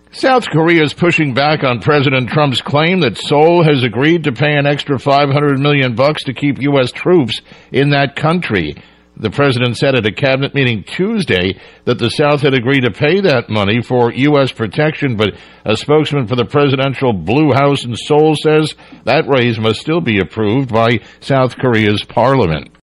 South Korea is pushing back on President Trump's claim that Seoul has agreed to pay an extra $500 million to keep U.S. troops in that country. The president said at a cabinet meeting Tuesday that the South had agreed to pay that money for U.S. protection, but a spokesman for the presidential Blue House in Seoul says that raise must still be approved by South Korea's parliament.